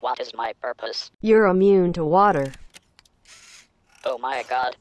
What is my purpose? You're immune to water. Oh my god.